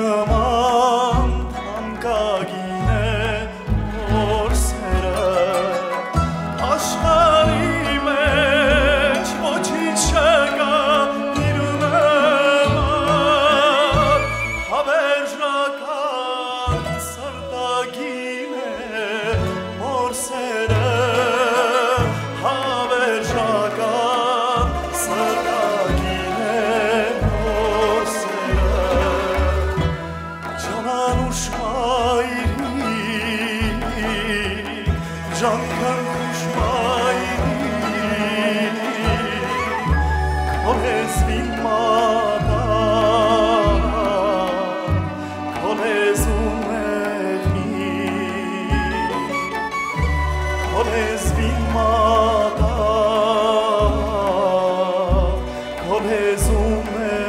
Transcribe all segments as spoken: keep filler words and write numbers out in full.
նման թանկագին է որ սերը աշխարհի մեջ ոչինչ չկա իր նման հավերժական սրտագին է որ սերը հավերժական սրտագին է որ սերը ջանանուշ մայրիկ ջանքանուշ մայրիկ քո լեզվին մատան քո լեզուն մեղմիկ քո լեզվին մատան քո լեզուն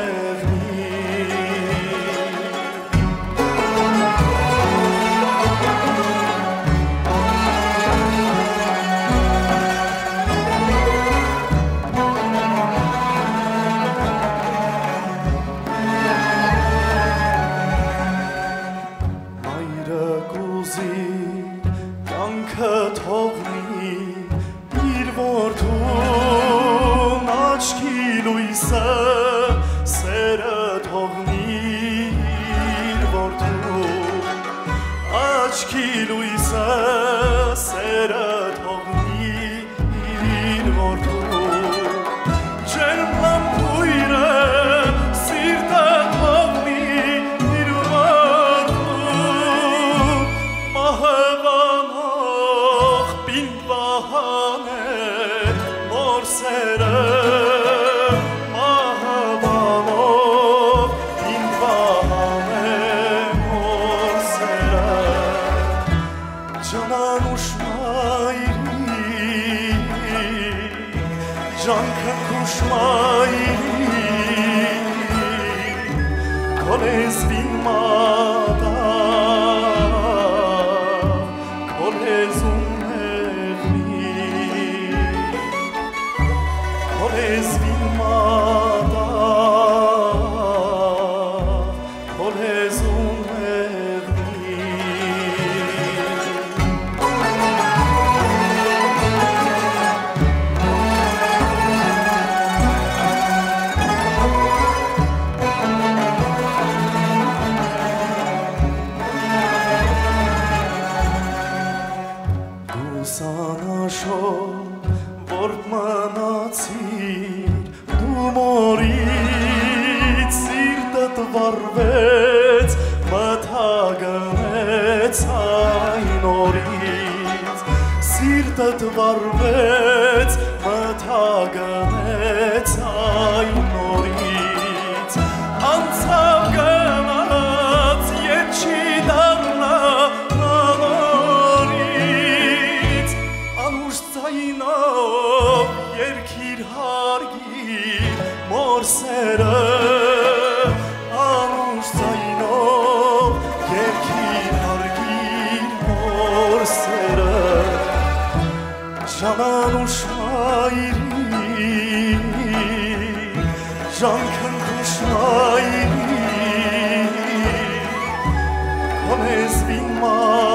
կյանքը թողնի իր որդուն աչքի լույսը սերը թողնի իր որդուն աչքի լույսը սերը թողնի իր որդուն ջերմ լամպույրը սիրտը թողնի իր որդուն մահվանող պինվահան է որ սերը մահվանող պինվահան է որ սերը ջանանուշ մայրիկ ջանքանուշ մայրիկ քո լեզվին մատան քո լեզուն մեղմիկ քո լեզվին մատան քո լեզուն Սանաշոր որ մնացիր դու մորից սիրտդ վառվեց մթագնեց այն օրից սիրտդ վառվեց մթագնեց այն օրից անցավ գնաց ետ չի դառնա Այնով երկիր հարգիր մոր սերը անուշ ձայնով երկիր հարգիր մոր սերը ջանանուշ մայրիկ ջանքանուշ մայրիկ քո լեզվին մայրիկ